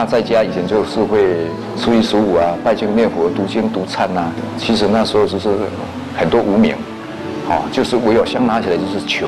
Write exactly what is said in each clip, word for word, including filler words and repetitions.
在家以前就是会初一十五啊，拜经念佛、读经读忏呐。其实那时候就是很多无名，哦，就是唯有香拿起来就是求，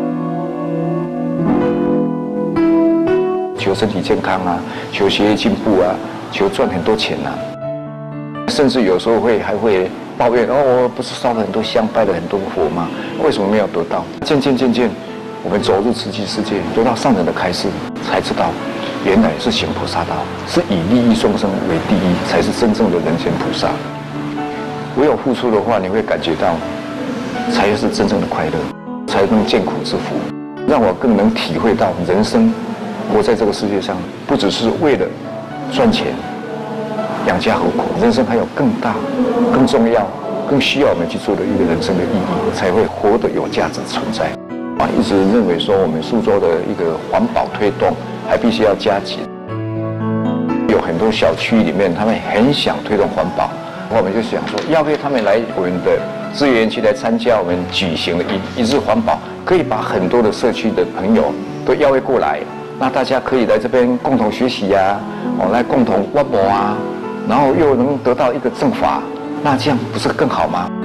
求身体健康啊，求学业进步啊，求赚很多钱呐、啊。甚至有时候会还会抱怨哦，我不是烧了很多香，拜了很多佛吗？为什么没有得到？渐渐渐渐，我们走入慈济世界，得到上人的开示，才知道。原来是行菩萨道，是以利益众生为第一，才是真正的人间菩萨。唯有付出的话，你会感觉到，才是真正的快乐，才能见苦知福，让我更能体会到人生活在这个世界上，不只是为了赚钱、养家糊口，人生还有更大、更重要、更需要我们去做的一个人生的意义，才会活得有价值存在。啊，一直认为说我们苏州的一个环保推动。还必须要加紧。有很多小区里面，他们很想推动环保，我们就想说，要不要他们来我们的资源区来参加我们举行的一一日环保，可以把很多的社区的朋友都邀约过来，那大家可以来这边共同学习呀、啊，哦，来共同环保啊，然后又能得到一个正法，那这样不是更好吗？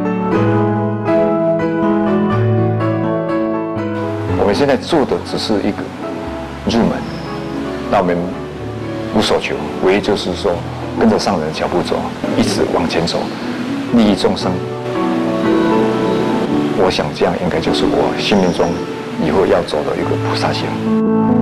我们现在做的只是一个入门，那我们无所求，唯一就是说跟着上人的脚步走，一直往前走，利益众生。我想这样应该就是我心目中以后要走的一个菩萨行。